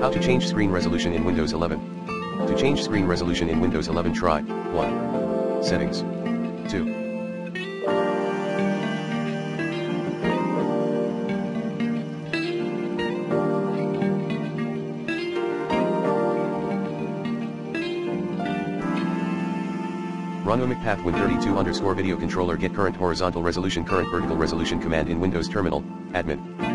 How to change screen resolution in Windows 11. To change screen resolution in Windows 11, try 1. Settings. 2. Run OMIC Win32 _ video controller get current horizontal resolution current vertical resolution command in Windows Terminal, admin.